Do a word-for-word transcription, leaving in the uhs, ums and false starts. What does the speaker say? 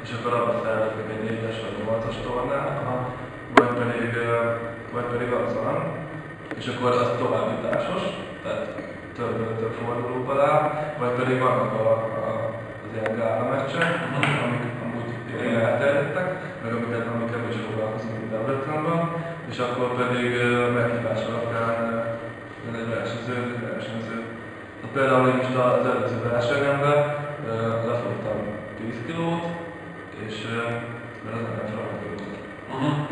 és akkor abba szerveztek egy négyes vagy nyolcas tornát, vagy pedig, vagy pedig azon, és akkor az továbbításos, tehát több, több fordulóval áll, vagy pedig vannak a, a, az ilyen gála meccsek, amik amúgy igen elterjedtek, meg amiket, amiket is foglalkozunk itt Debrecenben, és akkor pedig meghívás alapján egy versenyző, egy versenyző. Tehát például én most az előző versenyemben lefogtam tíz kilót, és mert az nem feladatot.